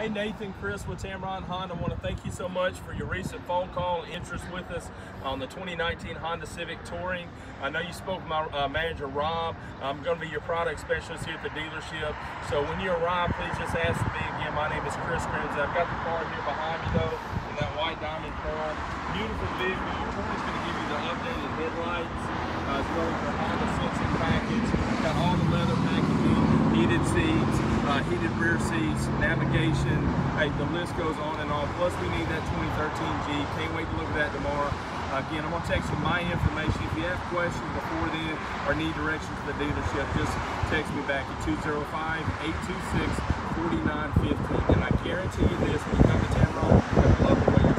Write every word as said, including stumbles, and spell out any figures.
Hey Nathan, Chris with Tameron Honda. I want to thank you so much for your recent phone call and interest with us on the twenty nineteen Honda Civic Touring. I know you spoke with my uh, manager Rob. I'm going to be your product specialist here at the dealership. So when you arrive, please just ask me again. My name is Chris Grimsley. I've got the car here behind me though, in that white diamond pearl. Beautiful vehicle. Your car is going to give you the updated headlights, uh, as well as the Honda sensing package. Got all the leather packaging, heated seats, uh, heated rear seats, navigation. Hey, the list goes on and on. Plus, we need that twenty thirteen G. Can't wait to look at that tomorrow. Uh, again, I'm going to text you my information. If you have questions before then or need directions to the dealership, just text me back at two zero five, eight two six, four nine one five. And I guarantee you this, when you come to Tameron, you're going to love the way you're